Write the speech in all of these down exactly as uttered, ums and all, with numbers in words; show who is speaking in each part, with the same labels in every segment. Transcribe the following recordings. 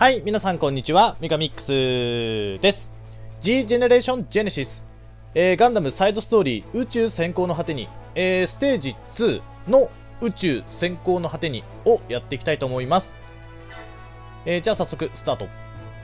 Speaker 1: はい、皆さんこんにちは。ミカミックスです。G ジェネレーションジェネシス、えー、ガンダムサイドストーリー宇宙先行の果てに、えー、ステージツーの宇宙先行の果てにをやっていきたいと思います。えー、じゃあ早速スタート。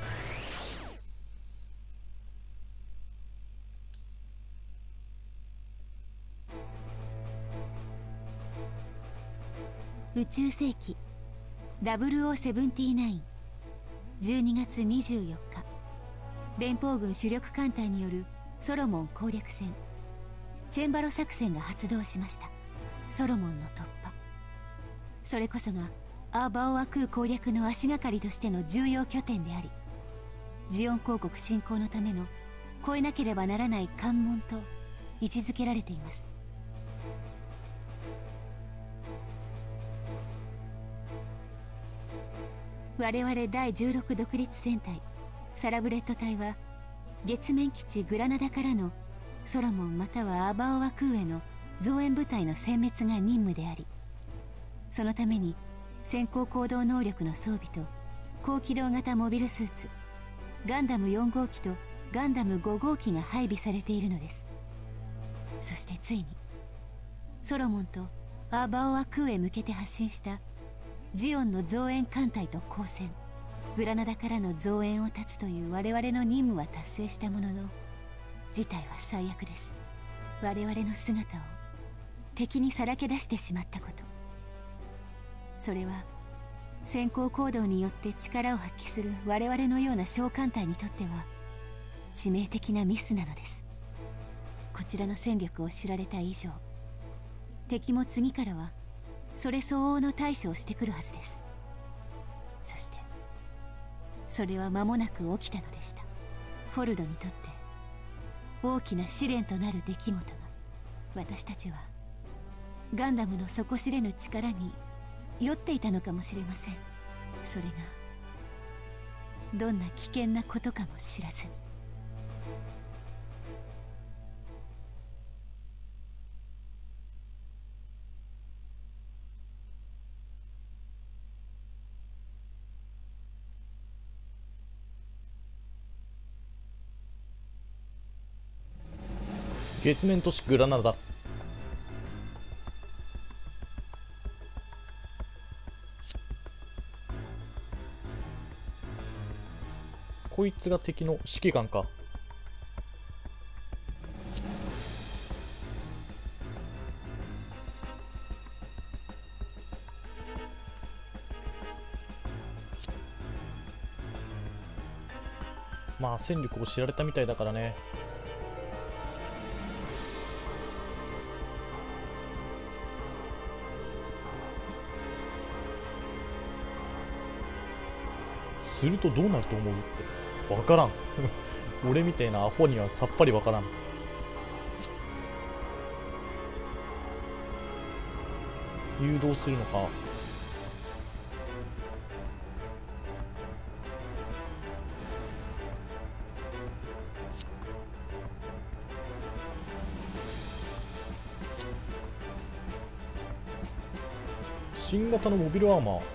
Speaker 2: 宇宙世紀 ダブルオーセブンティーナイン じゅうにがつにじゅうよっか、連邦軍主力艦隊によるソロモン攻略戦チェンバロ作戦が発動しました。ソロモンの突破、それこそがアーバオア空攻略の足がかりとしての重要拠点であり、ジオン公国侵攻のための越えなければならない関門と位置づけられています。我々だいじゅうろく独立戦隊サラブレッド隊は月面基地グラナダからのソロモンまたはアバオア空への増援部隊の殲滅が任務であり、そのために先行行動能力の装備と高機動型モビルスーツガンダムよん号機とガンダムご号機が配備されているのです。そしてついにソロモンとアバオア空へ向けて発進したジオンの増援艦隊と交戦、グラナダからの増援を断つという我々の任務は達成したものの、事態は最悪です。我々の姿を敵にさらけ出してしまったこと、それは先行行動によって力を発揮する我々のような小艦隊にとっては致命的なミスなのです。こちらの戦力を知られた以上、敵も次からはそれ相応の対処をしてくるはずです。そしてそれは間もなく起きたのでした。フォルドにとって大きな試練となる出来事が、私たちはガンダムの底知れぬ力に酔っていたのかもしれません。それがどんな危険なことかも知らずに。
Speaker 1: 月面都市グラナダ。こいつが敵の指揮官か。まあ戦力を知られたみたいだからね。するとどうなると思うって分からん俺みたいなアホにはさっぱり分からん。誘導するのか。新型のモビルアーマー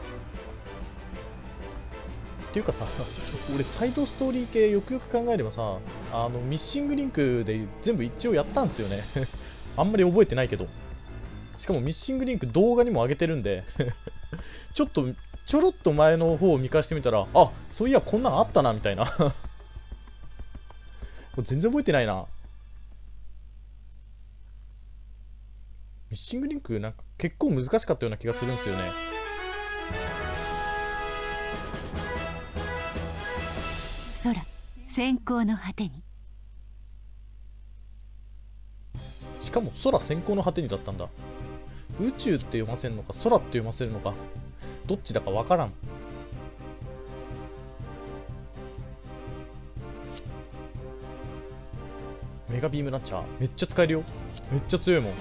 Speaker 1: っていうかさ俺サイドストーリー系よくよく考えればさ、あのミッシングリンクで全部一応やったんですよねあんまり覚えてないけど、しかもミッシングリンク動画にも上げてるんでちょっとちょろっと前の方を見返してみたら、あ、そういやこんなんあったなみたいな全然覚えてないな。ミッシングリンクなんか結構難しかったような気がするんですよね。
Speaker 2: 空先行の果てに。
Speaker 1: しかも空先行の果てにだったんだ。宇宙って読ませるのか空って読ませるのかどっちだかわからん。メガビームランチャーめっちゃ使えるよ。めっちゃ強いもん。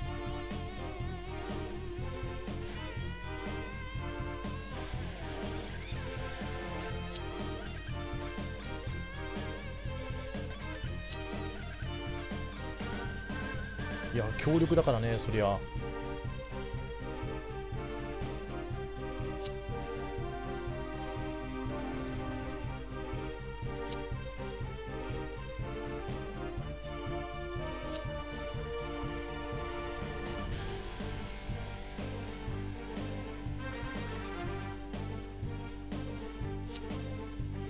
Speaker 1: いや強力だからね、そりゃ。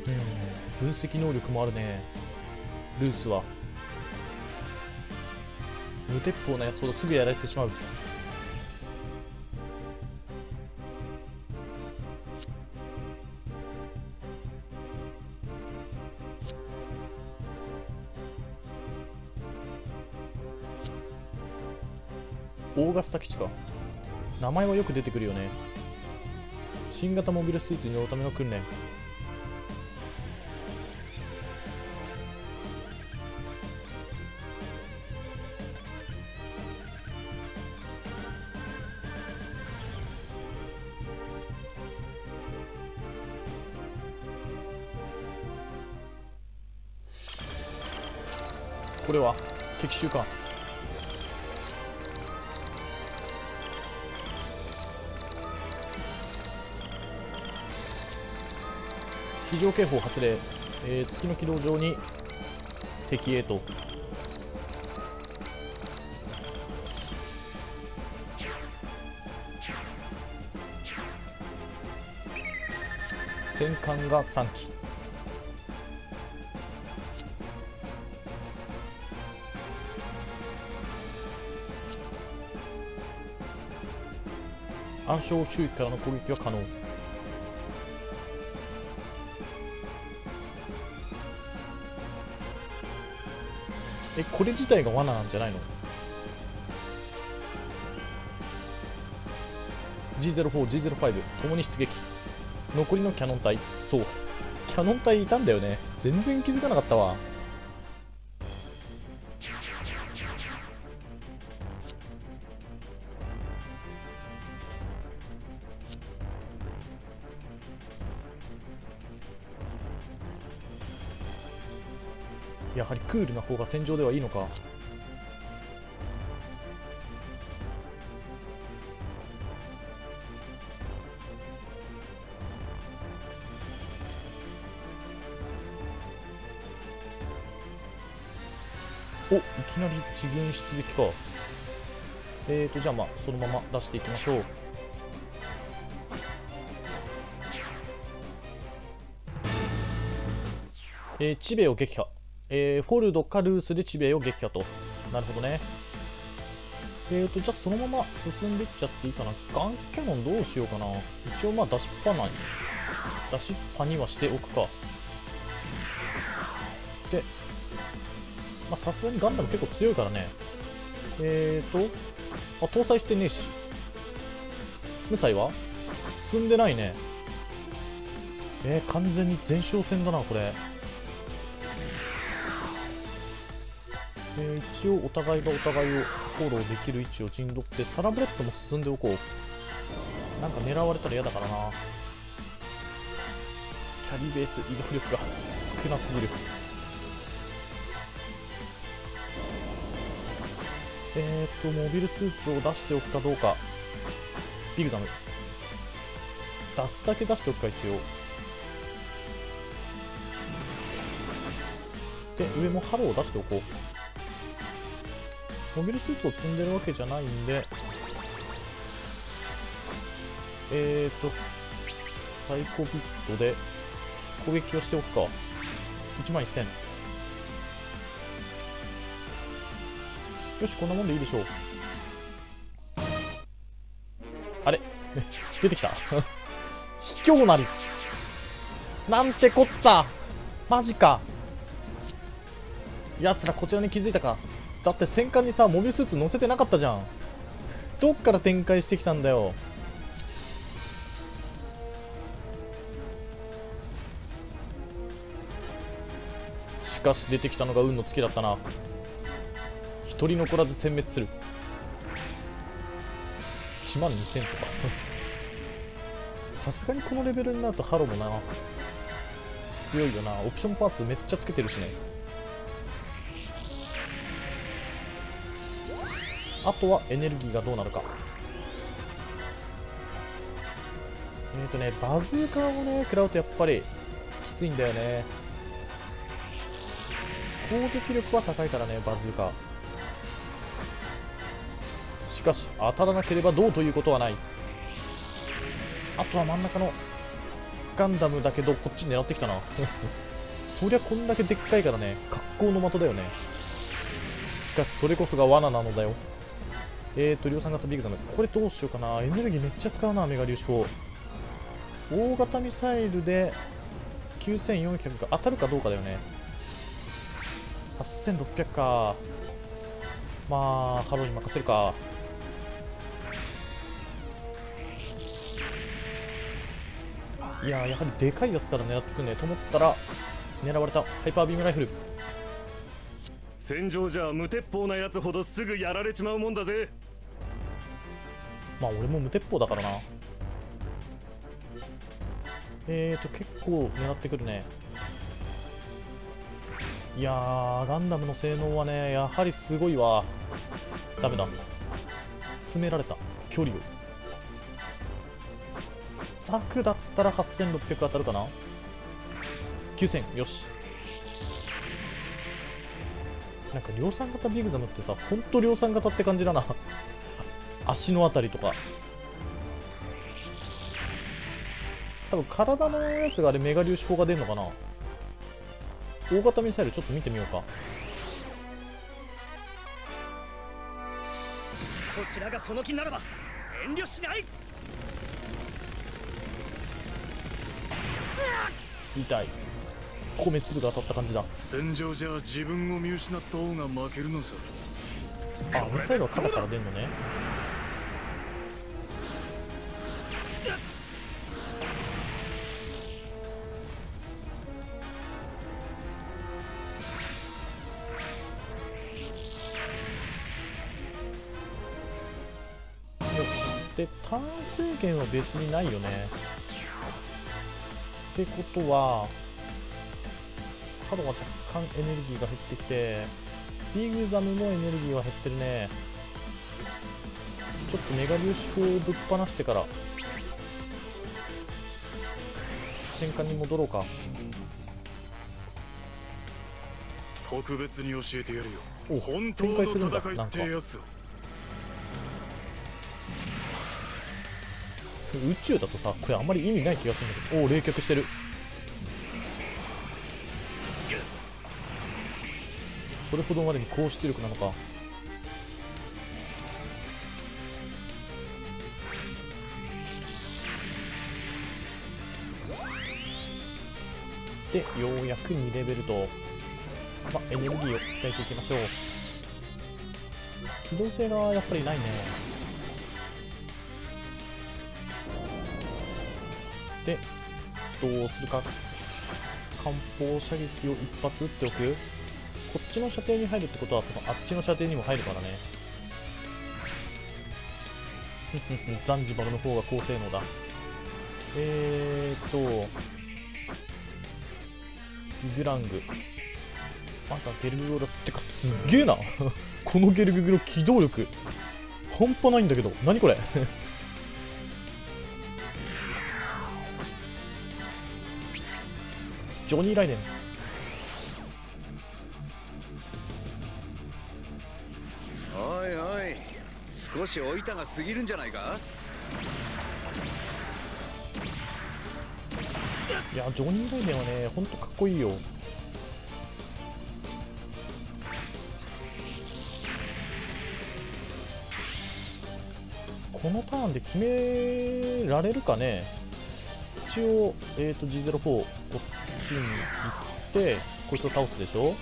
Speaker 1: うん、分析能力もあるねルースは。無鉄砲なやつほどすぐやられてしまう。オーガスタ基地か。名前はよく出てくるよね。新型モビルスーツに乗るための訓練。これは敵襲か。非常警報発令、えー、月の軌道上に敵へと。戦艦がさん機。暗礁周囲からの攻撃は可能。え、これ自体が罠なんじゃないの？ ジーゼロフォー、ジーゼロファイブ ともに出撃。残りのキャノン隊、そう、キャノン隊いたんだよね。全然気づかなかったわ。やはりクールな方が戦場ではいいのか。お、いきなり自軍出撃か。えーとじゃあまあそのまま出していきましょう。えー、チベを撃破。えー、フォルドかルースでチベを撃破と。なるほどね。えーとじゃあそのまま進んでいっちゃっていいかな。ガンキャノンどうしようかな。一応まあ出しっぱない出しっぱにはしておくか。でまあさすがにガンダム結構強いからね。えーとあ、搭載してねえし。無彩は積んでないね。えー、完全に前哨戦だなこれ。えー、一応お互いがお互いをフォローできる位置を陣取って、サラブレッドも進んでおこう。なんか狙われたら嫌だからな。キャリーベース移動力が少なすぎる。えーとモビルスーツを出しておくかどうか。ビグザム出すだけ出しておくか一応。で上もハローを出しておこう。モビルスーツを積んでるわけじゃないんで、えーとサイコビットで攻撃をしておくか。いちまんせん。よし、こんなもんでいいでしょう。あれ出てきた卑怯なりなんてこった。マジか。やつらこちらに気づいたか。だって戦艦にさモビルスーツ乗せてなかったじゃん。どっから展開してきたんだよ。しかし出てきたのが運の尽きだったな。一人残らず殲滅する。いちまんにせんとかさすがにこのレベルになるとハロもな強いよな。オプションパーツめっちゃつけてるしね。あとはエネルギーがどうなるか。えーとねバズーカをね食らうとやっぱりきついんだよね。攻撃力は高いからねバズーカ。しかし当たらなければどうということはない。あとは真ん中のガンダムだけどこっち狙ってきたなそりゃこんだけでっかいからね、格好の的だよね。しかしそれこそが罠なのだよ。えーと量産型ビッグダム、これどうしようかな。エネルギーめっちゃ使うな、メガ粒子砲。大型ミサイルできゅうせんよんひゃくが当たるかどうかだよね。はっせんろっぴゃくか。まあハローに任せるか。いやー、やはりでかいやつから狙ってくんねと思ったら狙われた。ハイパービームライフル。
Speaker 3: 戦場じゃ無鉄砲なやつほどすぐやられちまうもんだぜ。
Speaker 1: まあ俺も無鉄砲だからな。えーと結構狙ってくるね。いやー、ガンダムの性能はねやはりすごいわ。ダメだ、詰められた。距離をザクだったらはっせんろっぴゃく当たるかな。きゅうせん、よし。なんか量産型ビグザムってさ、ほんと量産型って感じだな足のあたりとか。多分体のやつがあれメガ粒子砲が出るのかな。大型ミサイルちょっと見てみようか。
Speaker 3: そちらがその気ならば遠慮しない。
Speaker 1: 痛い。米粒が当たった感じだ。
Speaker 4: 戦場じゃ自分を見失った方が負けるのさ。
Speaker 1: あ、ミサイルは肩から出るのね。よし。で、ターン制限は別にないよね。ってことはハロが若干エネルギーが減ってきて、ビグザムもエネルギーは減ってるね。ちょっとメガ粒子砲をぶっ放してから戦艦に戻ろうか。
Speaker 4: 特別に教えてやるよ。
Speaker 1: お、
Speaker 4: 本当の
Speaker 1: 展開するんだ。
Speaker 4: 戦いってやつを。
Speaker 1: 宇宙だとさ、これあんまり意味ない気がするんだけど。おお、冷却してる。それほどまでに高出力なのか。で、ようやくにレベルと、まあ、エネルギーを鍛えていきましょう。機動性がやっぱりないね。で、どうするか。艦砲射撃を一発撃っておく。こっちの射程に入るってことは、あっちの射程にも入るからね。ザンジバルの方が高性能だ。えーっと、ギグラング。まずはゲルググロス。ってか、すっげえなこのゲルググロ機動力。半端ないんだけど。何これジョニー・ライデン。
Speaker 5: おいおい、少し置いたが過ぎるんじゃないか。
Speaker 1: いや、ジョニー・ライデンはね、ほんとかっこいいよ。このターンで決められるかね。一応、えーと ジーゼロフォー こっちに行ってこいつを倒すでしょ。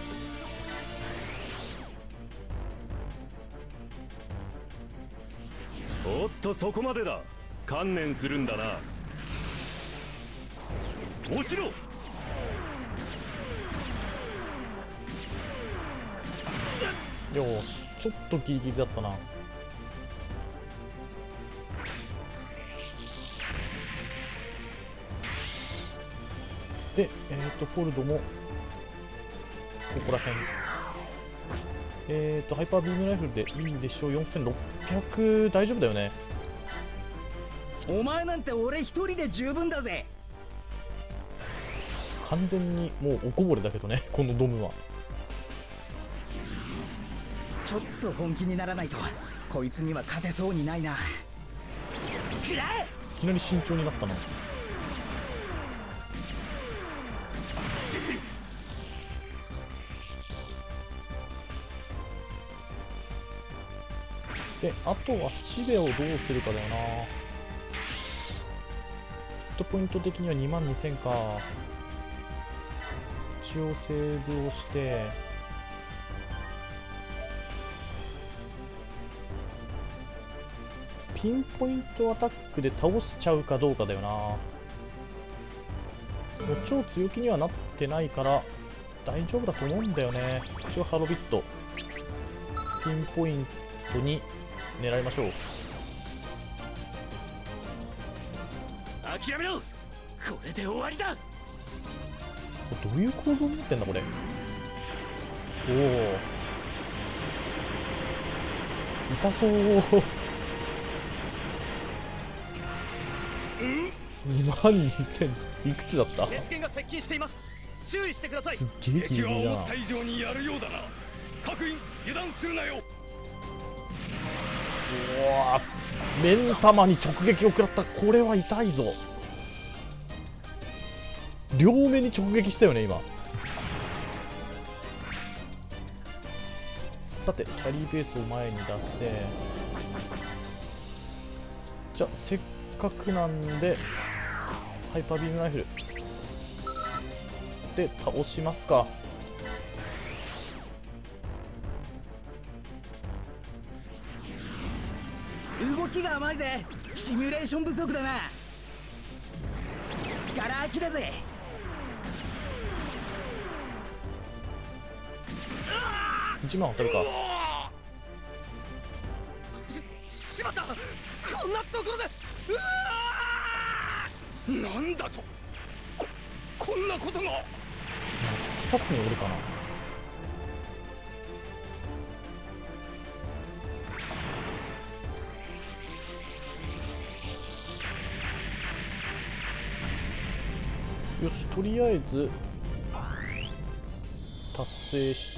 Speaker 3: おっと、そこまでだ。観念するんだな。落ちろ。
Speaker 1: よーし、ちょっとギリギリだったな。で、えーとフォルドもここら辺。えーとハイパービームライフルでいいでしょう。よんせんろっぴゃく大丈夫だよね。
Speaker 6: お前なんて俺一人で十分だぜ。
Speaker 1: 完全にもうおこぼれだけどねこのドムは。
Speaker 6: ちょっと本気にならないとこいつには勝てそうにないな。くらえ。
Speaker 1: いきなり慎重になったな。 であとはチベをどうするかだよな。ヒットポイント的にはにまんにせんか。一応セーブをしてピンポイントアタックで倒しちゃうかどうかだよな。もう超強気にはなってないから大丈夫だと思うんだよね。一応ハロビットピンポイントに狙いましょう。
Speaker 3: 諦めろ、これで終わりだ。
Speaker 1: どういう構造になってんだこれ。おお痛そうにまんにせんいくつだった。
Speaker 3: 熱源が接近しています。注意してください。
Speaker 1: すっげえギリギリだな。
Speaker 3: 敵は思った以上にやるようだな。各員油断するなよ。
Speaker 1: うわ目ん玉に直撃を食らった。これは痛いぞ。両目に直撃したよね今。さてキャリーベースを前に出して、じゃあせっかくなんでハイパービームライフルで倒しますか。
Speaker 6: 動きが甘いぜ。シミュレーション不足だな。ガラ空きだぜ。
Speaker 1: いちまん当たるか。
Speaker 3: ししまった、こんなところで。うわなんだと、ここんなことが。
Speaker 1: ふたつに折るかな。よし、とりあえず達成して、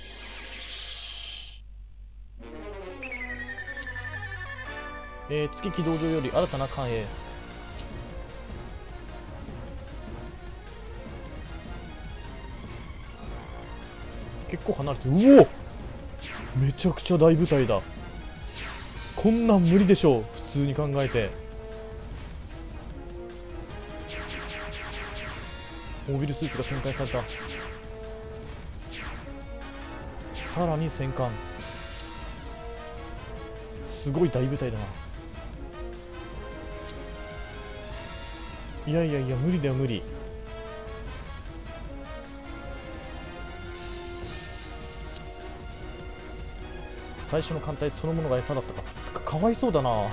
Speaker 1: えー、月軌道上より新たな艦へ。結構離れて、うおめちゃくちゃ大部隊だ。こんなん無理でしょう普通に考えて。モビルスーツが展開された。さらに戦艦、すごい大部隊だな。いやいやいや無理だよ無理。最初の艦隊そのものが餌だったか。か、かわいそうだな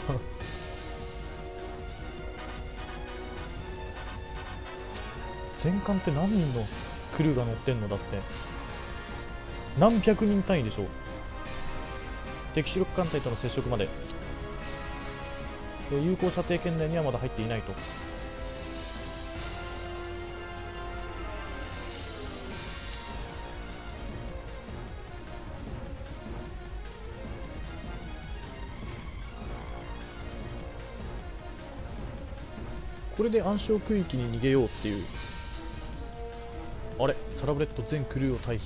Speaker 1: 戦艦って何人のクルーが乗ってんのだって。何百人単位でしょ。敵主力艦隊との接触まで、有効射程圏内にはまだ入っていないと。これで暗礁区域に逃げようっていう。あれ、サラブレッド全クルーを退避。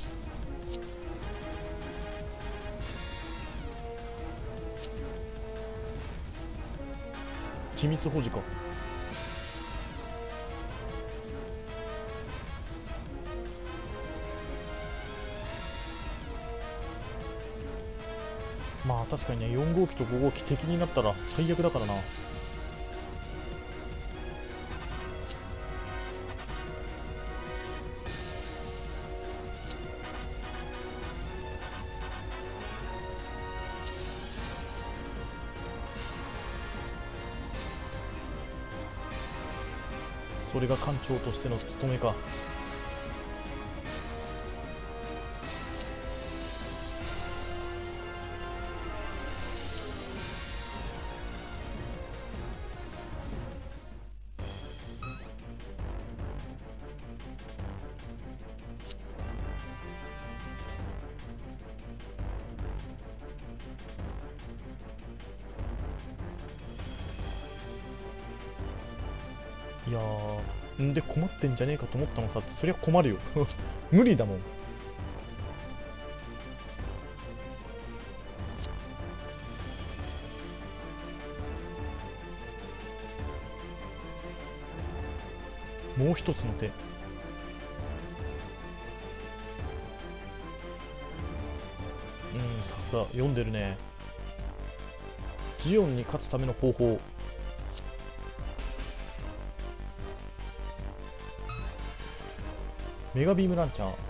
Speaker 1: 機密保持か。まあ確かにね、よん号機とご号機敵になったら最悪だからな。それが艦長としての務めか。いやー、んで困ってんじゃねえかと思ったのさって、そりゃ困るよ無理だもん。 もう一つの手。うん、さすが読んでるね。ジオンに勝つための方法。メガビームランチャー。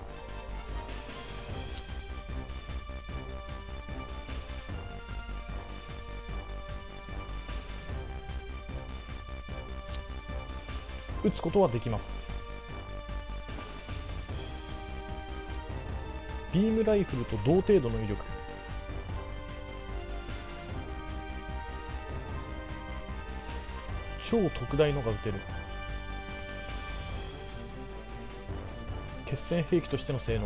Speaker 1: 撃つことはできます。ビームライフルと同程度の威力。超特大のが撃てる。決戦兵器としての性能。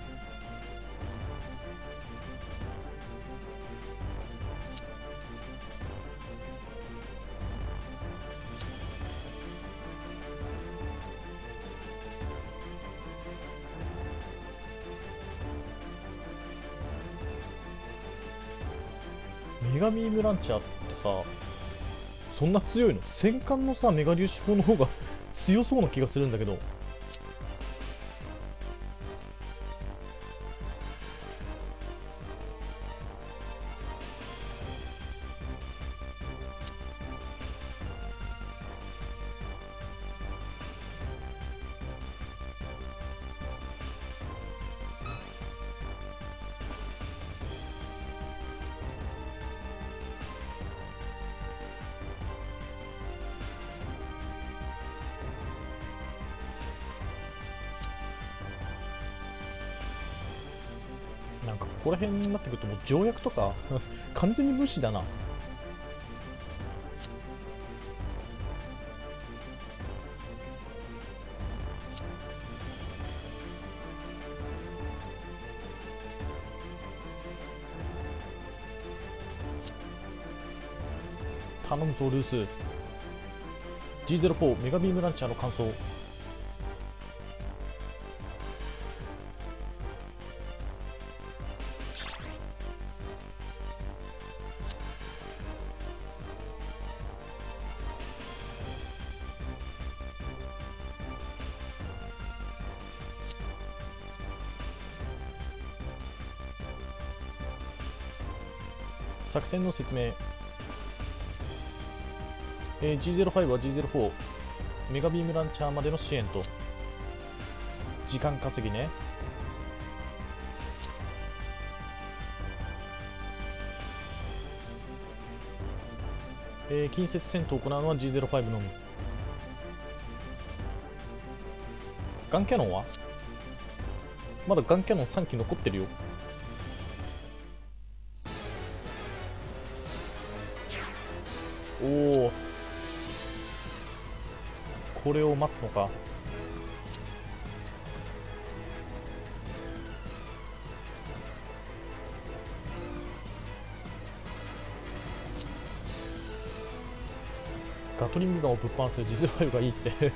Speaker 1: メガビームランチャーってさ、そんな強いの？戦艦のさメガ粒子砲の方が強そうな気がするんだけど。なんかここら辺になってくるともう条約とか完全に無視だな。頼むぞルース。 ジーゼロフォー メガビームランチャーの完走。作戦の説明。えー、ジーゼロファイブ は ジーゼロフォー メガビームランチャーまでの支援と時間稼ぎね。えー、近接戦闘を行うのは ジーゼロファイブ のみ。ガンキャノンはまだガンキャノンさんき残ってるよ。おお、これを待つのか。ガトリングガンをぶっ放す ジーゼロファイブ がいいって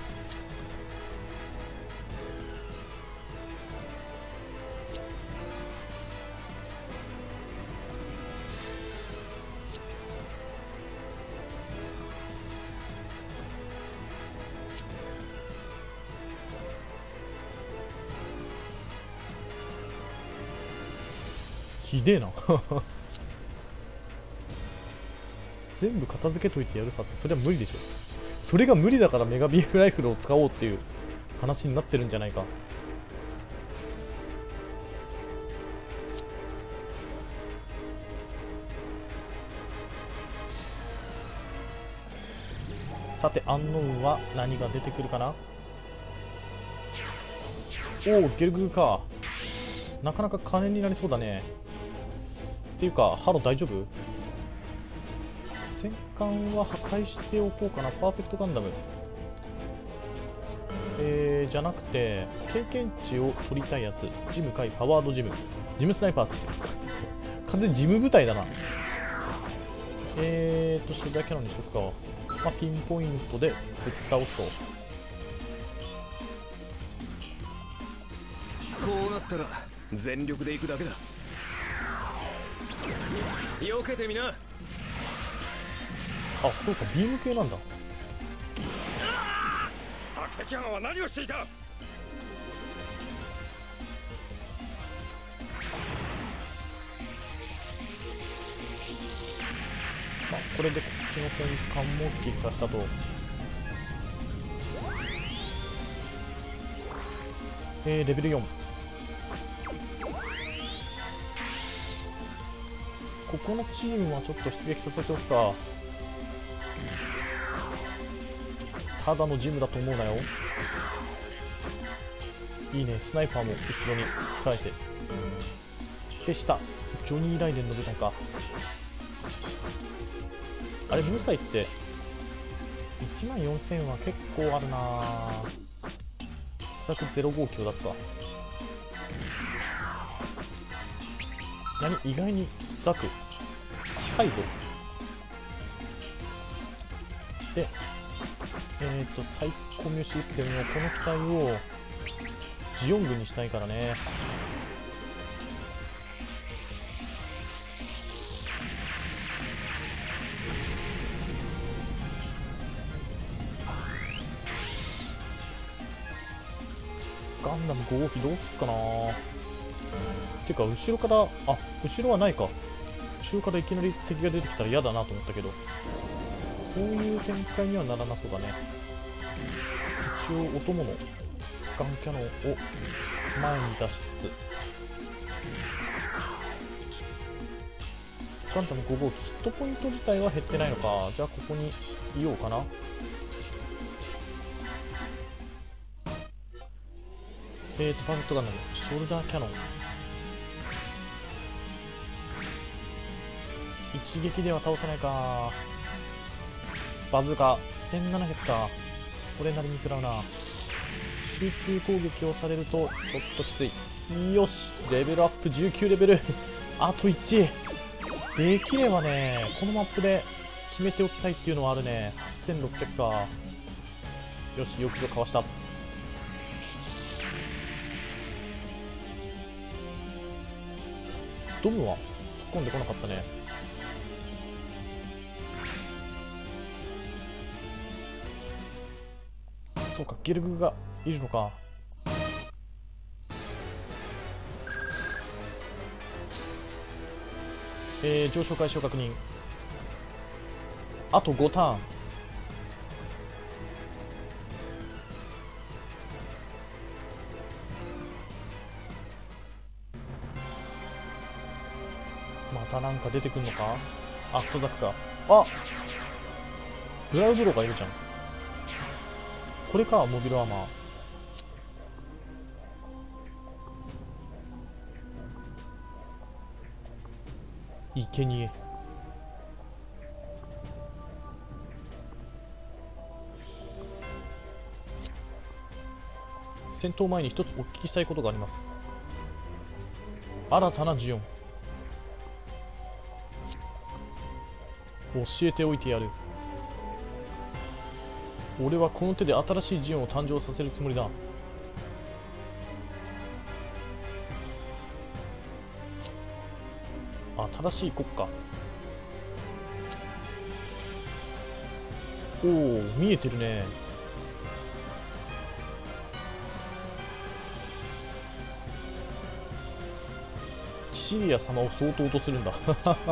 Speaker 1: ひでえな全部片付けといてやるさって、それは無理でしょ。それが無理だからメガビームライフルを使おうっていう話になってるんじゃないか。さてアンノウンは何が出てくるかな。おお、ゲルグーか。なかなか金になりそうだね。っていうかハロ大丈夫？戦艦は破壊しておこうかな。パーフェクトガンダム、えー、じゃなくて経験値を取りたいやつ。ジム回パワードジム、ジムスナイパーつ完全にジム部隊だな。えーとシルバーキャノンにしとくか。まあ、ピンポイントでぶっ倒すと。
Speaker 5: こうなったら全力で行くだけだ。避けてみな。
Speaker 1: あ、そうか、ビーム系なんだ。
Speaker 3: 作赤藩は何をしていた。
Speaker 1: まあこれでこっちの戦艦も撃破したと。えー、レベルよん。ここのチームはちょっと出撃させておくか。ただのジムだと思うなよ。いいね、スナイパーも後ろに控えて。でした、ジョニー・ライデンの部隊か。あれ、無罪っていちまんよんせんは結構あるなぁ。試作ゼロごきを出すか。何、意外にザク近いぞ。で、えっとサイコミュシステムのこの機体をジオン軍にしたいからね。ガンダムごごうきどうすっかな。てか後ろから、あ、後ろはないか。後ろからいきなり敵が出てきたら嫌だなと思ったけど、そういう展開にはならなそうだね。一応お供のガンキャノンを前に出しつつ、ガンダムごごうきヒットポイント自体は減ってないのか。じゃあここにいようかな。えーとパーフェクトガンダムショルダーキャノン、一撃では倒せないか。バズーカせんななひゃくか。それなりに食らうな。集中攻撃をされるとちょっときつい。よし、レベルアップじゅうきゅうレベルあといち。できればねこのマップで決めておきたいっていうのはあるね。はっせんろっぴゃくか。よし、よくぞかわした。ドムは突っ込んでこなかったね。そうか、ゲルグがいるのか。えー、上昇開始を確認。あとごターン。またなんか出てくんのか。あ、クトザクか。あ、ブラウブロがいるじゃん。これか、モビルアーマー。いけにえ。戦闘前に一つお聞きしたいことがあります。新たなジオン教えておいてやる。俺はこの手で新しいジオンを誕生させるつもりだ。新しい国家。おお、見えてるね。キシリア様を相当とするんだ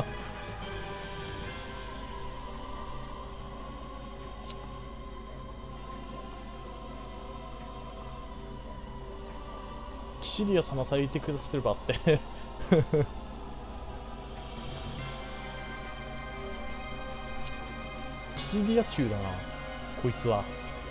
Speaker 1: キシリア様さえいてくださればってキシリア中だなこいつは。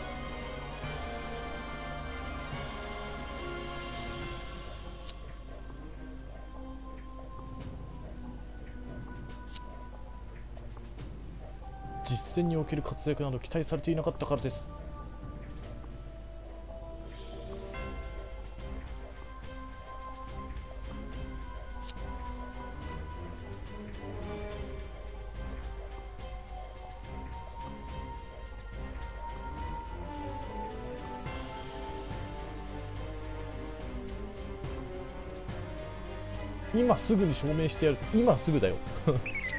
Speaker 1: 実戦における活躍など期待されていなかったからです。今すぐに証明してやる。今すぐだよ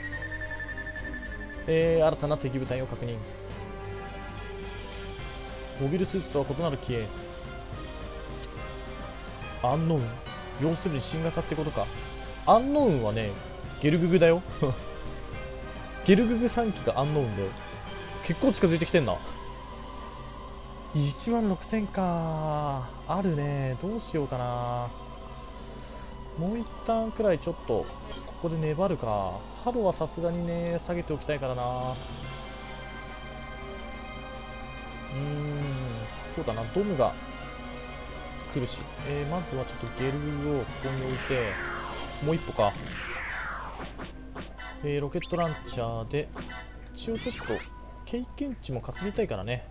Speaker 1: えー、新たな敵部隊を確認。 モビルスーツとは異なる機影。アンノウン、要するに新型ってことか。アンノウンはね、ゲルググだよ。ゲルググさんきがアンノウンだよ。結構近づいてきてんな。いちまんろくせんか。あるね。どうしようかな。もう一旦くらいちょっとここで粘るか。ハロはさすがにね下げておきたいからな。うーん、そうだな、ドムが来るし、えー、まずはちょっとゲルグをここに置いて、もう一歩か。えー、ロケットランチャーで一応ちょっと経験値も稼ぎたいからね。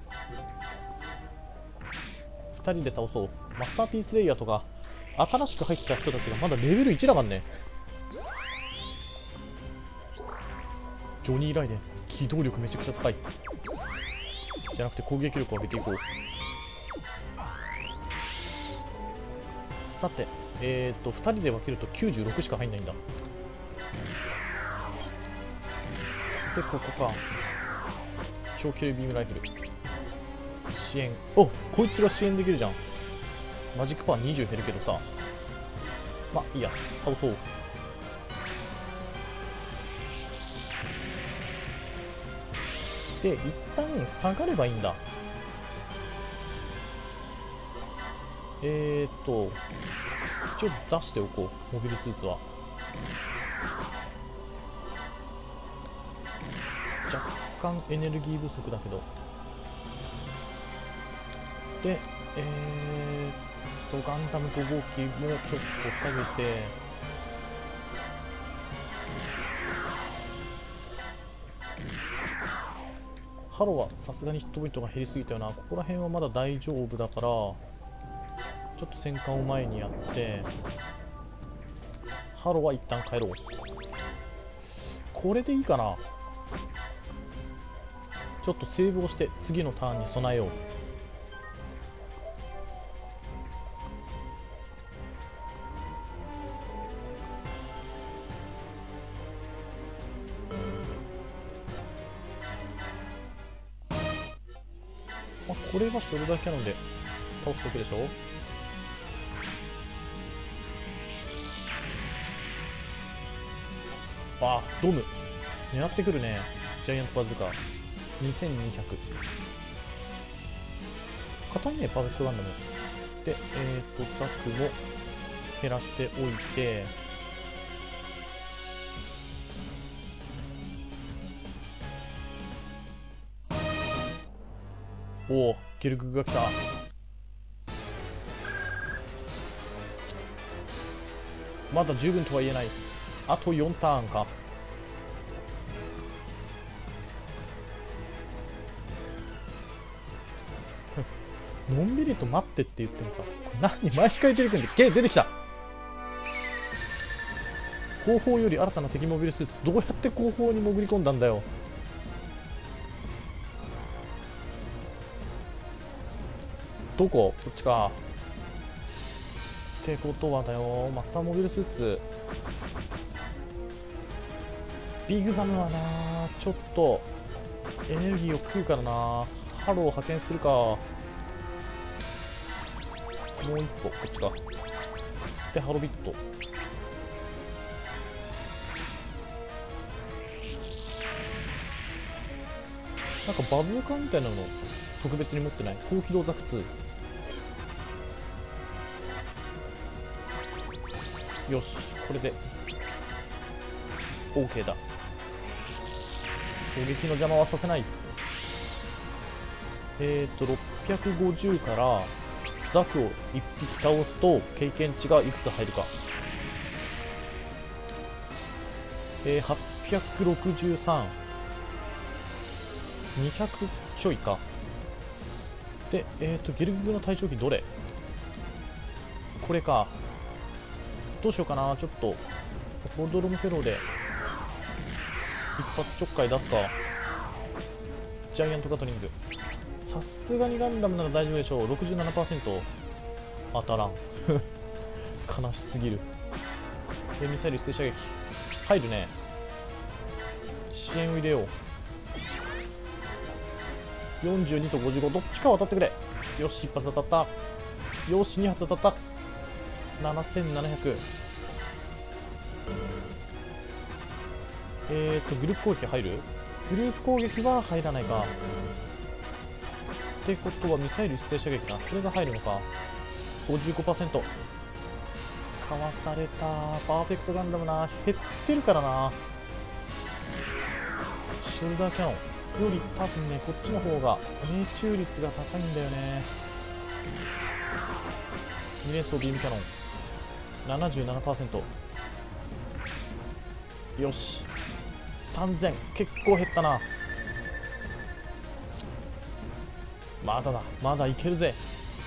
Speaker 1: ふたりで倒そう。マスターピースレイヤーとか新しく入った人たちがまだレベルいちだからね。ジョニー・ライデン、機動力めちゃくちゃ高い。じゃなくて攻撃力を上げていこう。さて、えーとふたりで分けるときゅうじゅうろくしか入んないんだ。でここか。長距離ビームライフル支援。お、こいつが支援できるじゃん。マジックパワーにじゅう減るけどさ、まあいいや、倒そう。で一旦下がればいいんだ。えーっと一応出しておこう、モビルスーツは。若干エネルギー不足だけど。でえーっとガンダムご号機もちょっと下げて、ハロはさすがにヒットポイントが減りすぎたよな。ここら辺はまだ大丈夫だから、ちょっと戦艦を前にやって、ハロは一旦帰ろう。これでいいかな。ちょっとセーブをして次のターンに備えよう。まあ、これはショルダーキャノンで倒しておくでしょ。あー、ドム狙ってくるね。ジャイアントバズーカにせんにひゃく。硬いね、パーフェクトガンダムで。えっ、ー、とザクも減らしておいて、おお、ゲルググが来た。まだ十分とは言えない。あとよんターンか。のんびりと待ってって言ってもさ、これ何毎回出てくるんで。ゲ出てきた。後方より新たな敵モビルスーツ。どうやって後方に潜り込んだんだよ。どこ？こっちか。ってことはだよ、マスターモビルスーツ。ビッグザムはな、ちょっとエネルギーを食うからな。ハローを派遣するか。もう一歩、こっちか。で、ハロビット。なんかバズーカみたいなの特別に持ってない？高機動ザクツー。よし、これで OK だ。狙撃の邪魔はさせない。えっとろっぴゃくごじゅうからザクをいっぴき倒すと経験値がいくつ入るか。えー、はっぴゃくろくじゅうさん、にひゃくちょいか。で、えっとゲルググの対象機どれ？これか。どうしようかな。ちょっとゴールドロムフェローで一発ちょっかい出すか。ジャイアントガトリング。さすがにガンダムなら大丈夫でしょう。 ろくじゅうななパーセント 当たらん。悲しすぎる。でミサイル捨て射撃入るね。支援を入れよう。よんじゅうにとごじゅうご、どっちかは当たってくれ。 よし、一発当たった。よし、に発当たった。ななせんななひゃく。えーとグループ攻撃入る？グループ攻撃は入らないか。ってことはミサイル一斉射撃か。これが入るのか。 ごじゅうごパーセント。 かわされた。パーフェクトガンダムな、減ってるからな。ショルダーキャノンより多分ね、こっちの方が命中率が高いんだよね。に連装ビームキャノン ななじゅうななパーセント。 よし、さんぜん。結構減ったな。まだだ、まだいけるぜ。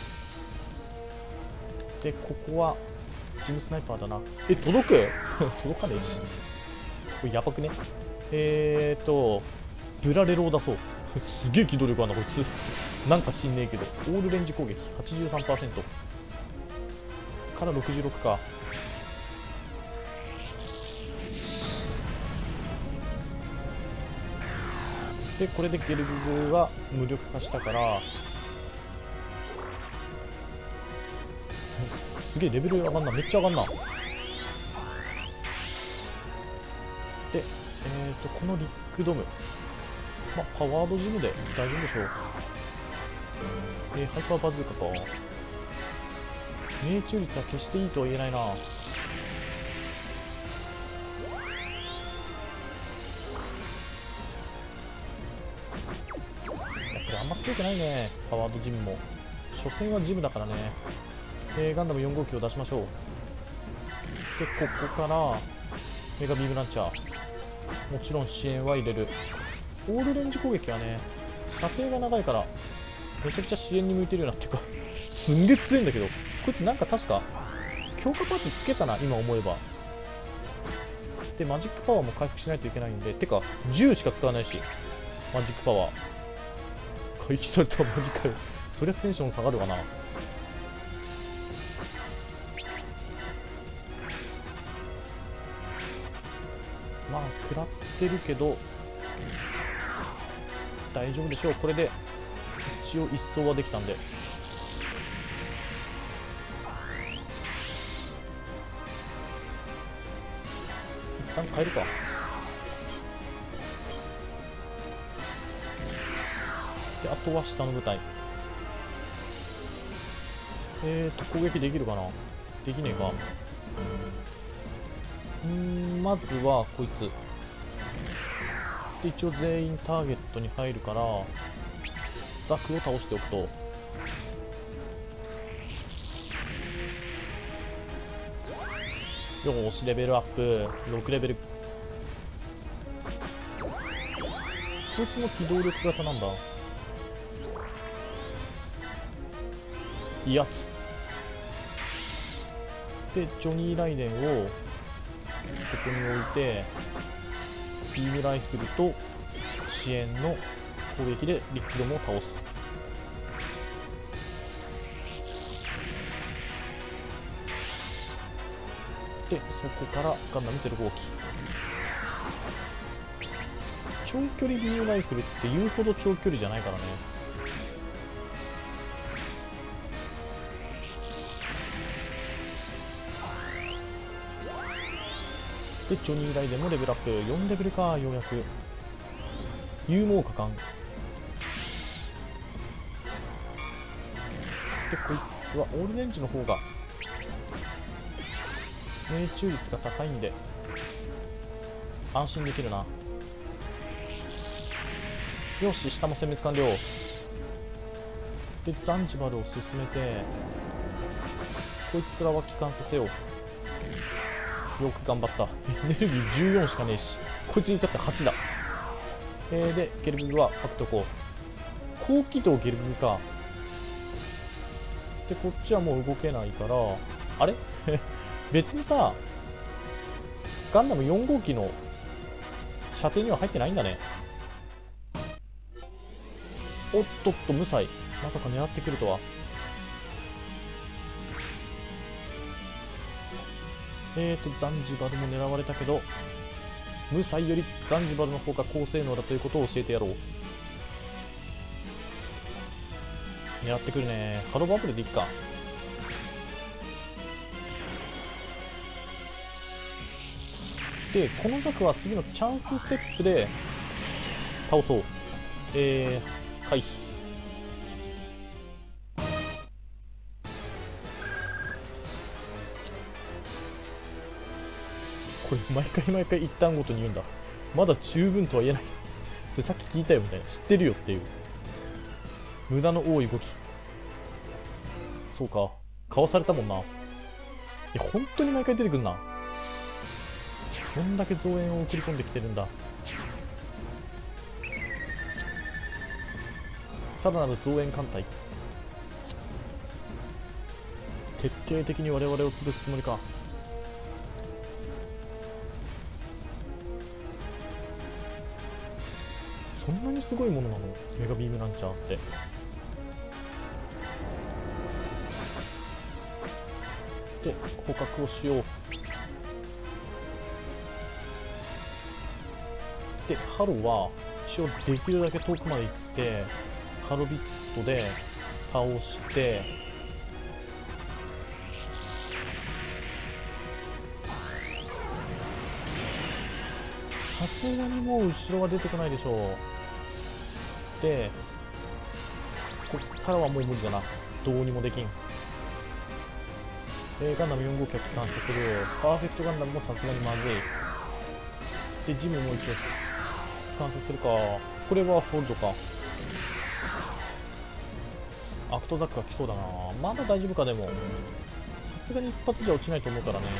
Speaker 1: で、ここはジムスナイパーだな。え、届く届かねえし。これやばくね。えーとブラレロを出そう。すげえ機動力あんなこいつ。なんか知んねえけど。オールレンジ攻撃 はちじゅうさんパーセント からろくじゅうろくか。でこれでゲルググは無力化したからすげえレベル上がんな。めっちゃ上がんな。で、えーとこのリックドム、まあ、パワードジムで大丈夫でしょう。えー、ハイパーバズーカか。命中率は決していいとは言えないな。これあんま強くないね、パワードジムも。所詮はジムだからね。えー、ガンダムよん号機を出しましょう。で、ここからメガビームランチャー、もちろん支援は入れる。オールレンジ攻撃はね、射程が長いからめちゃくちゃ支援に向いてるようなっていうかすんげえ強いんだけど、こいつなんか確か強化パーツつけたな、今思えば。でマジックパワーも回復しないといけないんで、てかじゅうしか使わないし、マジックパワー回避されたらマジかよ。そりゃテンション下がるわな。まあ食らってるけど大丈夫でしょう。これで一応一掃はできたんで。一旦変えるか。であとは下の部隊。えーと攻撃できるかな。できねえか。うーん、まずはこいつで一応全員ターゲットに入るからザクを倒しておくと、よーしレベルアップろくレベル。こいつも機動力型なんだ。いいやつでジョニー・ライデンをここに置いてビームライフルと支援の攻撃でリックドムを倒す。でそこからガンダムゼロ号機。長距離ビームライフルって言うほど長距離じゃないからね。でジョニー・ライデンもレベルアップよんレベルか。ようやく勇猛果敢でこいつはオールレンジの方が命中率が高いんで安心できるな。よし下も殲滅完了でザンジバルを進めてこいつらは帰還させよう。よく頑張った。エネルギーじゅうよんしかねえし、こいつに至ってはちだ。えー、でゲルググはパクとこう。高機動ゲルググか。でこっちはもう動けないから、あれ別にさガンダムよん号機の射程には入ってないんだね。おっとっと無彩、まさか狙ってくるとは。えーとザンジバルも狙われたけど無彩よりザンジバルの方が高性能だということを教えてやろう。 狙ってくるね。ハローバブルでいっか。でこのザクは次のチャンスステップで倒そう。えー、回避。これ毎回毎回一旦ごとに言うんだ。まだ十分とは言えない。それさっき聞いたよみたいな。知ってるよっていう。無駄の多い動き。そうか。かわされたもんな。いや、本当に毎回出てくんな。どんだけ増援を送り込んできてるんだ。さらなる増援艦隊。徹底的に我々を潰すつもりか。そんなにすごいものなの？メガビームランチャーって。で捕獲をしよう。でハロは一応できるだけ遠くまで行ってハロビットで倒して、さすがにもう後ろは出てこないでしょう。でこっからはもう無理だな。どうにもできん。えー、ガンダムよん号機は帰還させる。パーフェクトガンダムもさすがにまずい。でジムも一応帰還させるか。これはフォルトか。アクトザックが来そうだな。まだ大丈夫か。でもさすがに一発じゃ落ちないと思うからね。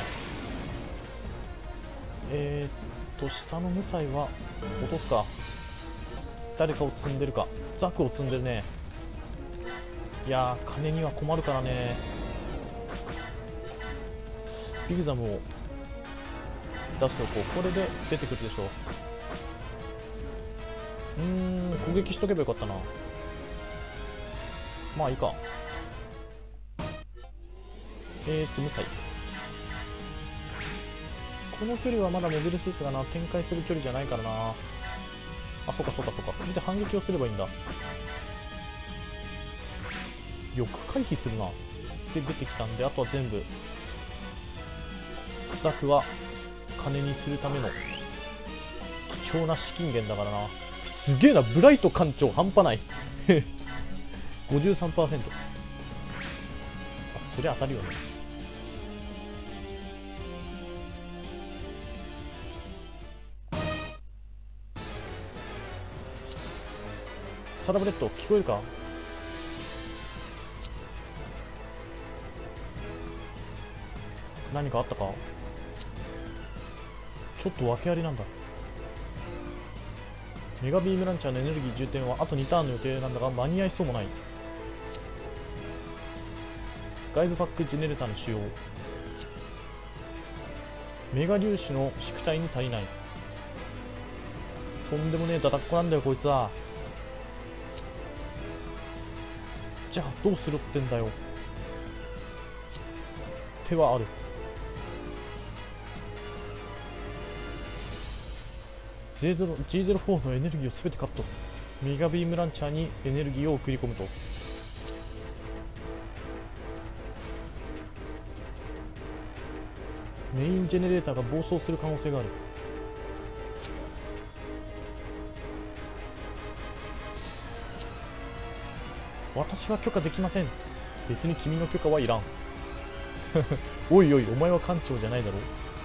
Speaker 1: えー、っと下の無彩は落とすか。誰かを積んでるか。ザクを積んでるね。いやー金には困るからね。ビグザムを出しておこう。これで出てくるでしょう。うーん攻撃しとけばよかったな。まあいいか。えーっと無彩、この距離はまだモビルスーツがな展開する距離じゃないからな。あ、そうかそうかそうか。これで反撃をすればいいんだ。よく回避するな。で出てきたんで、あとは全部ザクは金にするための貴重な資金源だからな。すげえな、ブライト艦長半端ないごじゅうさんパーセント。 あ、そりゃ当たるよね。サラブレッド聞こえるか。何かあったか。ちょっと訳ありなんだ。メガビームランチャーのエネルギー充填はあとにターンの予定なんだが間に合いそうもない。外部パックジェネレーターの使用。メガ粒子の縮体に足りない。とんでもねえダダっ子なんだよこいつは。じゃあどうするってんだよ。手はある。ジーゼロ ジーゼロフォー のエネルギーを全てカット。メガビームランチャーにエネルギーを送り込むと。メインジェネレーターが暴走する可能性がある。私は許可できません。別に君の許可はいらんおいおい、お前は艦長じゃないだろ。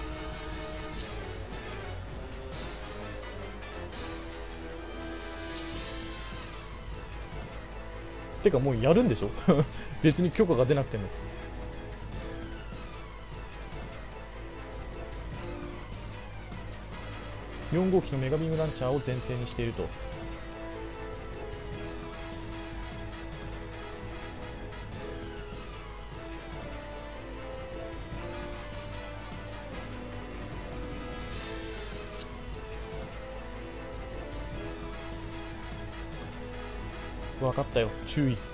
Speaker 1: てかもうやるんでしょ別に許可が出なくても。よん号機のメガビームランチャーを前提にしていると。分かったよ、注意。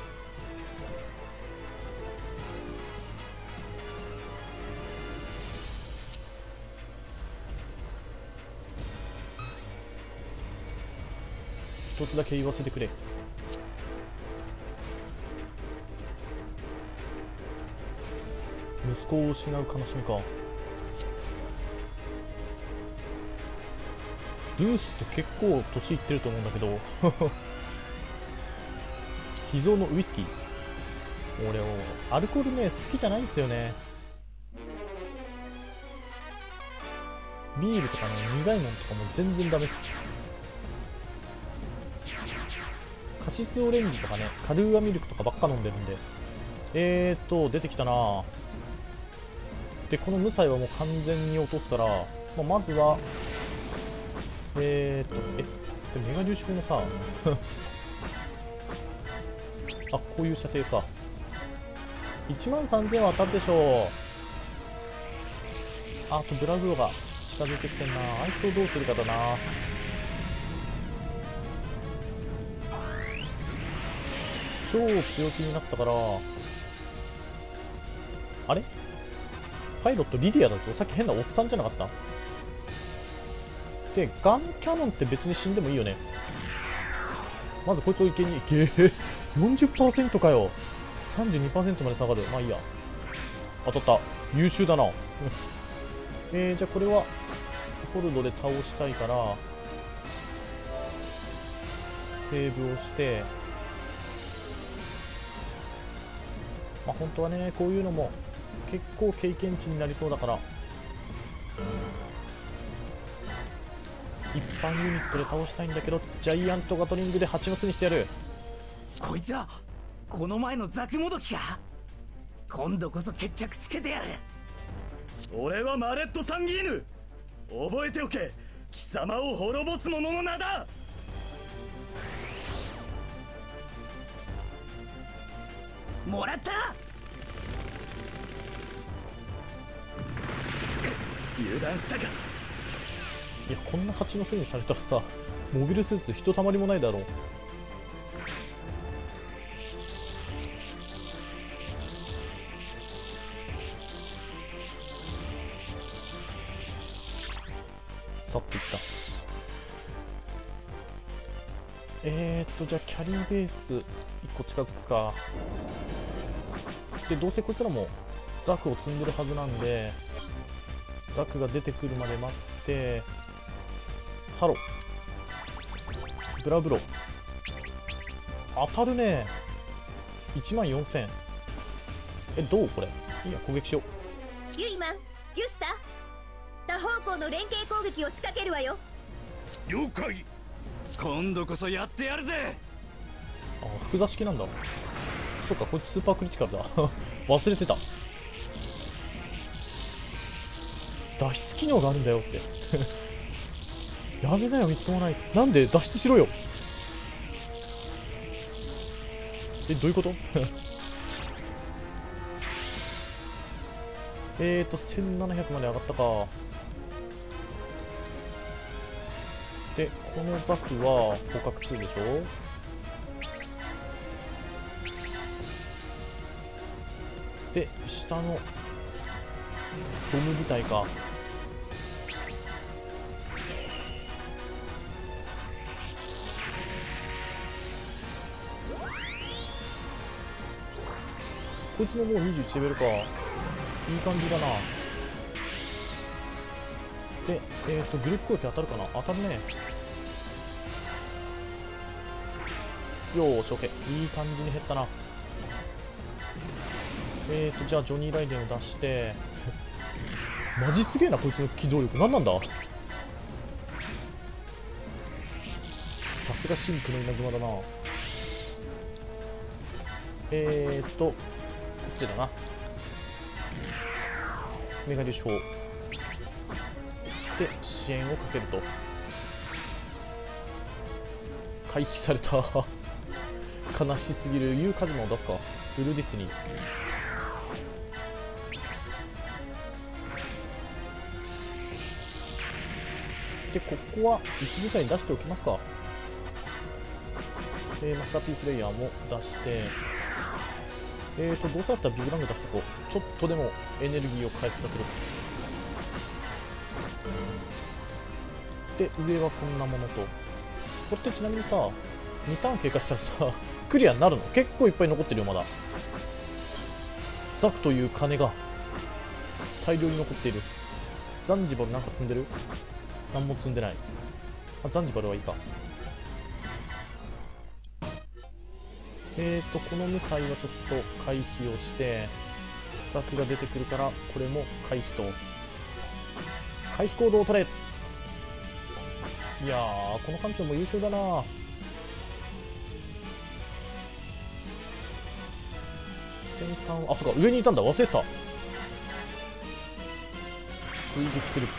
Speaker 1: 一つだけ言わせてくれ。 息子を失う悲しみか。ルースって結構年いってると思うんだけど秘蔵のウイスキー、俺アルコールね好きじゃないんですよね。ビールとかね苦いものとかも全然ダメっす。カシスオレンジとかねカルーアミルクとかばっか飲んでるんで。えーと出てきたな。でこの無彩はもう完全に落とすから、まあ、まずはえーとえでメガ粒子砲のさあ、こういう射程か。いちまんさんぜんは当たるでしょう。あとブラグロが近づいてきてんな。あいつをどうするかだな。超強気になったから、あれパイロットリディアだとさっき変なおっさんじゃなかった？でガンキャノンって別に死んでもいいよね。まずこいつをいけにいけ よんじゅっパーセント かよ。さんじゅうにパーセント まで下がる。まあいいや。当たった。優秀だなえー、じゃあこれはホルドで倒したいからセーブをして、まあ本当はねこういうのも結構経験値になりそうだから、一般ユニットで倒したいんだけど、ジャイアントガトリングで蜂の巣にしてやる。
Speaker 6: こいつはこの前のザクもどきか。今度こそ決着つけてやる。
Speaker 3: 俺はマレット・サンギーヌ。覚えておけ、貴様を滅ぼす者の名だ。
Speaker 6: もらった。
Speaker 3: 油断したか。
Speaker 1: いやこんな蜂の巣にされたらさ、モビルスーツひとたまりもないだろう。さっといった。えーっとじゃあキャリーベースいっこ近づくか。でどうせこいつらもザクを積んでるはずなんで、ザクが出てくるまで待って、ハロブラブロ当たるね。いちまんよんせん。えどうこれ。いいや攻撃しよう。
Speaker 7: ユイマン、ギュスタ、多方向の連携攻撃を仕掛けるわよ。
Speaker 3: 了解。今度こそやってやるぜ。
Speaker 1: あ複座式なんだ。そっかこいつスーパークリティカルだ忘れてた。脱出機能があるんだよってやめなよみっともない。なんで脱出しろよえどういうことえーとせんななひゃくまで上がったか。でこのザクは捕獲するでしょ。で下のドム部隊か。こいつももうにじゅういちレベルか。いい感じだな。でえっ、ー、とグループ攻撃当たるかな。当たるね。よーし OK。 いい感じに減ったな。えーとじゃあジョニー・ライデンを出してマジすげえなこいつの機動力。何なんだ。さすがシンクの稲妻だな。えーとこっちだな。メガ粒子砲で支援をかけると回避された悲しすぎる。ユーカズマを出すか。ブルーディスティニー。でここはいち部隊に出しておきますか。えー、マスターピースレイヤーも出して、えーとどうせだったらビッグラング出しておこう。ちょっとでもエネルギーを回復させる。で上はこんなものと。これってちなみにさにターン経過したらさクリアになるの？結構いっぱい残ってるよまだ。ザクという金が大量に残っている。ザンジバルなんか積んでる？何も積んでない。あ、ザンジバルはいいか。えーとこの無彩はちょっと回避をして、ザクが出てくるからこれも回避と回避行動を取れ。いやー、この艦長も優秀だな。戦艦、あ、そっか、上にいたんだ、忘れてた。追撃する。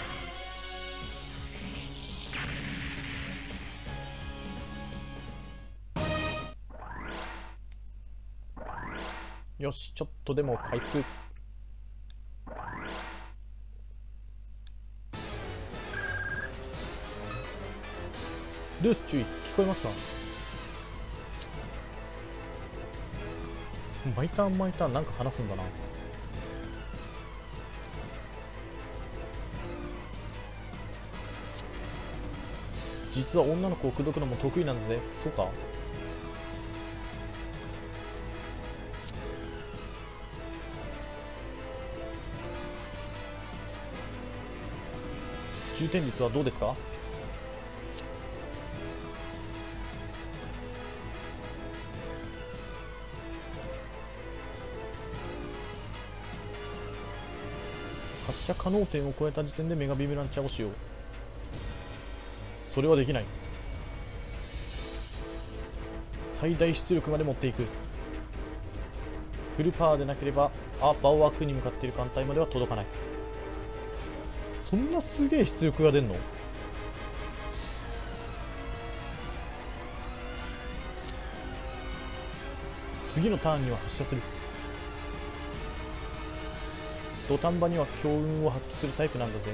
Speaker 1: よし、ちょっとでも回復。ルース注意、聞こえますか？毎ターン毎ターンなんか話すんだな。実は女の子を口説くのも得意なんだぜ。そうか？充填率はどうですか？発射可能点を超えた時点でメガビームランチャーをしよう。それはできない。最大出力まで持っていく。フルパワーでなければあバオワークに向かっている艦隊までは届かない。そんなすげえ出力が出んの？次のターンには発射する。土壇場には強運を発揮するタイプなんだぜ。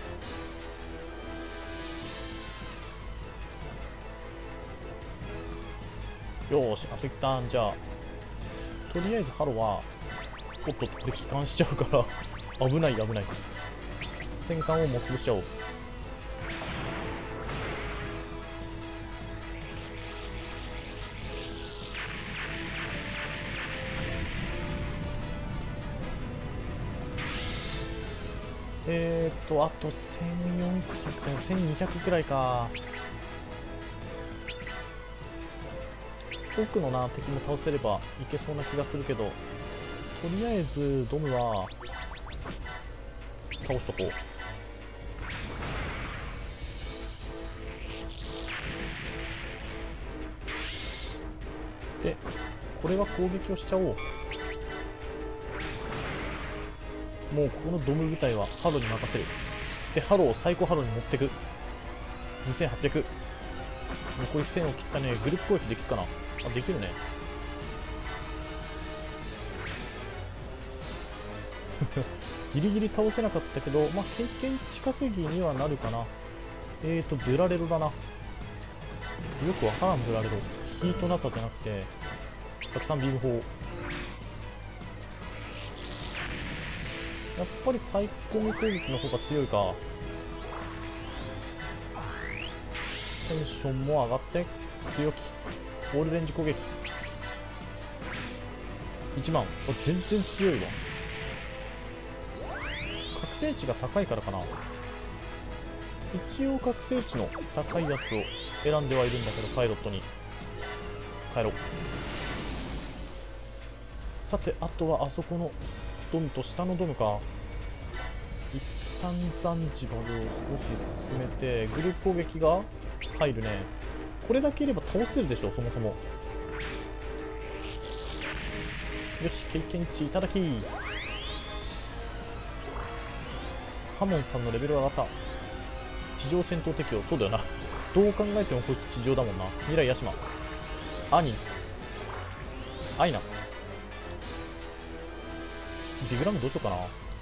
Speaker 1: よーし、あといちターン。じゃあとりあえずハロはおっとこれ帰還しちゃうから危ない危ない。戦艦をもう潰しちゃおう。えーっとあとせんよんひゃくじゃないせんにひゃくくらいか。奥のな敵も倒せればいけそうな気がするけど、とりあえずドムは倒しとこう。でこれは攻撃をしちゃおう。もうここのドム部隊はハロに任せる。でハロを最高ハロに持ってく。にせんはっぴゃく。残りせんを切ったね。グループ攻撃できるかな。あ、できるね。ギリギリ倒せなかったけど、まあ経験値稼ぎにはなるかな。えーとブラレロだな。よくわからん。ブラレロヒートナタじゃなくてたくさんビーム砲。やっぱりサイコム攻撃の方が強いか。テンションも上がって強気。オールレンジ攻撃いちまん。全然強いわ。覚醒値が高いからかな。一応覚醒値の高いやつを選んではいるんだけど、パイロットに帰ろう。さてあとはあそこのドムと下のドムか。一旦ザンジバルを少し進めてグループ攻撃が入るね。これだけいれば倒せるでしょ、そもそも。よし、経験値いただき。ハモンさんのレベルが上がった。地上戦闘適用。そうだよな。どう考えてもこいつ地上だもんな。未来ヤシマ兄アイナ。ビグラムどうしようかな。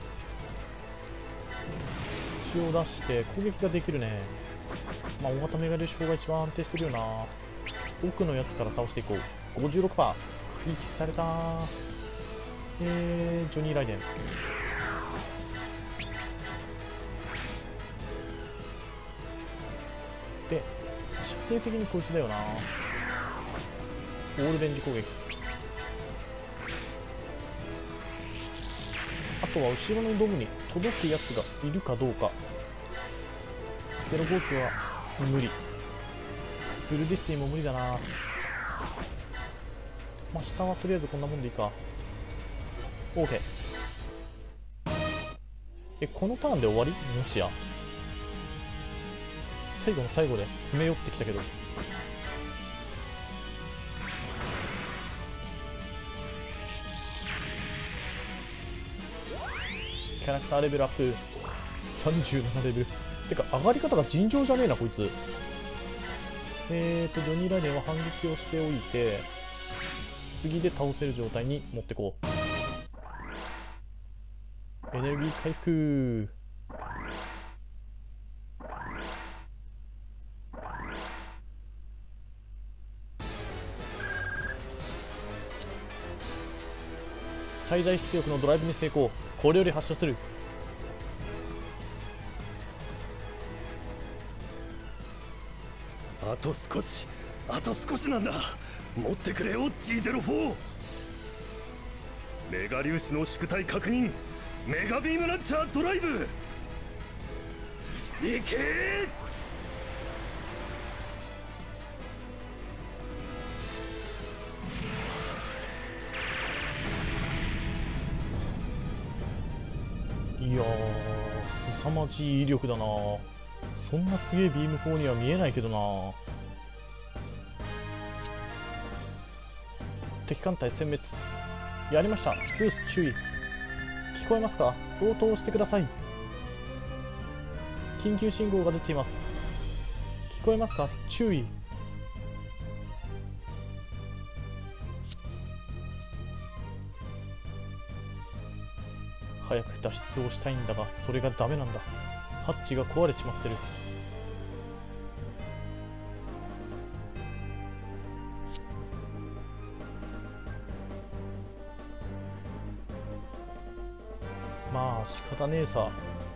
Speaker 1: 血を出して攻撃ができるね。まあ大型メガ粒子砲が一番安定してるよな。奥のやつから倒していこう。 ごじゅうろくパーセント 回避された。えー、ジョニー・ライデン。で射程的にこいつだよな。オールレンジ攻撃。あとは後ろのドムに届くやつがいるかどうか。ゼロ号機は無理。ブルーディスティも無理だな。まあ下はとりあえずこんなもんでいいか。 OK。 え、このターンで終わり？もしや最後の最後で詰め寄ってきたけど。キャラクターレベルアップさんじゅうななレベル。てか上がり方が尋常じゃねえなこいつ。えーとジョニー・ライデンは反撃をしておいて次で倒せる状態に持ってこう。エネルギー回復。最大出力のドライブに成功。これより発射する。
Speaker 3: あと少し、あと少しなんだ。持ってくれよ ジーゼロフォー。 メガ粒子の縮体確認。メガビームランチャードライブ。いけ
Speaker 1: ー。いやー凄まじい威力だな。そんなすげえビーム砲には見えないけどな。敵艦隊殲滅。やりました。ブース注意。聞こえますか？応答してください。緊急信号が出ています。聞こえますか？注意。早く脱出をしたいんだがそれがダメなんだ。ハッチが壊れちまってる。まあ仕方ねえさ。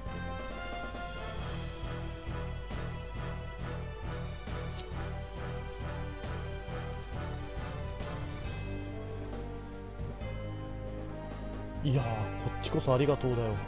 Speaker 1: いやーこっちこそありがとうだよ。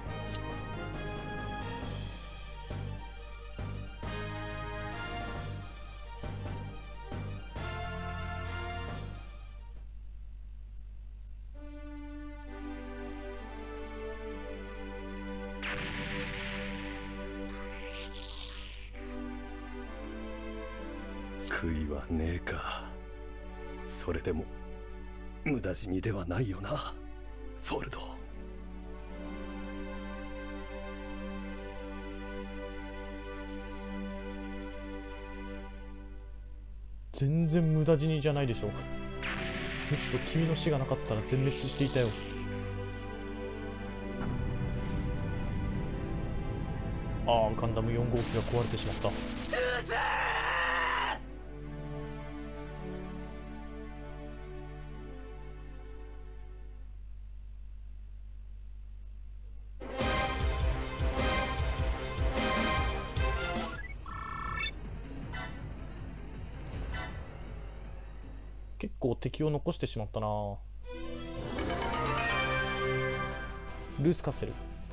Speaker 3: 悔いはねえか。それでも無駄死にではないよなフォルド。
Speaker 1: 全然無駄死にじゃないでしょ。むしろ君の死がなかったら全滅していたよ。ああガンダムよん号機が壊れてしまった。結構敵を残してしまったな。ルースカッセル。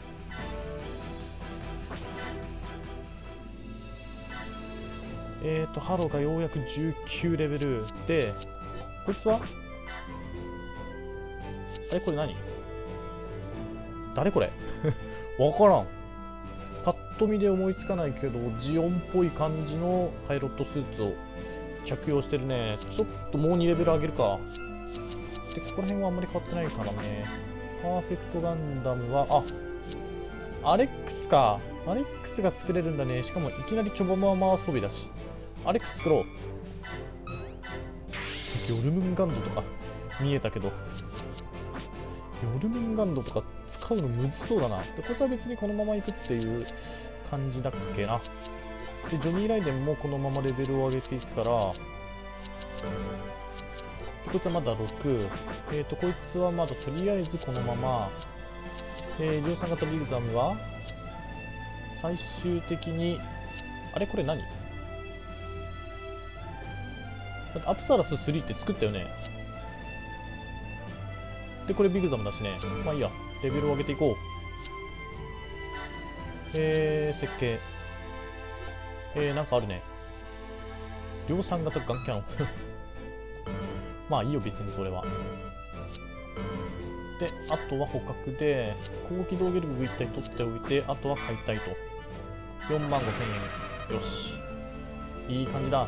Speaker 1: えーとハローがようやくじゅうきゅうレベルで、こいつはあれこれ何誰これわからん。パッと見で思いつかないけどジオンっぽい感じのパイロットスーツを着用してるね。ちょっともうにレベル上げるか。でここら辺はあんまり変わってないからね。パーフェクトガンダムはあアレックスか。アレックスが作れるんだね。しかもいきなりチョボママ装備だし。アレックス作ろう。ヨルムンガンドとか見えたけど、ヨルムンガンドとか使うのむずそうだな。でこいつは別にこのままいくっていう感じだっけな。でジョニー・ライデンもこのままレベルを上げていくから、こいつはまだろく、えーとこいつはまだとりあえずこのまま、えー、量産型ビグザムは最終的にあれこれ何だってアプサラススリーって作ったよね。でこれビグザムだしね。まあいいや、レベルを上げていこう。 えー、設計。えー、なんかあるね。量産型ガンキャノン。まあいいよ、別にそれは。で、あとは捕獲で、高機動ゲルグいったい取っておいて、あとは解体と。よんまんごせんえん。よし。いい感じだ。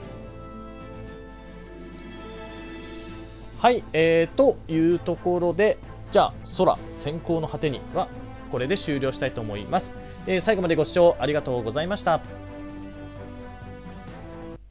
Speaker 1: はい、えー、というところで、じゃあ、空、先行の果てには、これで終了したいと思います。えー、最後までご視聴ありがとうございました。